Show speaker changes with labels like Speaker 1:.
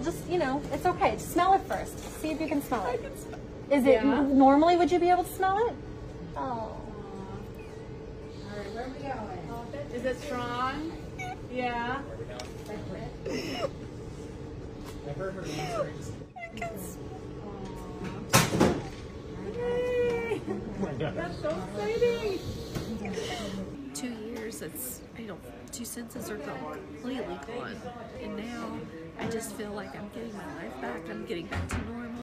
Speaker 1: we'll just, you know, it's okay. Just smell it first. See if you can smell it. Is it, normally would you be able to smell it? Oh.
Speaker 2: All right, where are we going?
Speaker 3: Is it strong? Yeah.
Speaker 4: I heard her answer.
Speaker 3: That's so exciting.
Speaker 5: 2 years, it's, I don't, 2 senses are completely gone. And now I just feel like I'm getting my life back. I'm getting back to normal.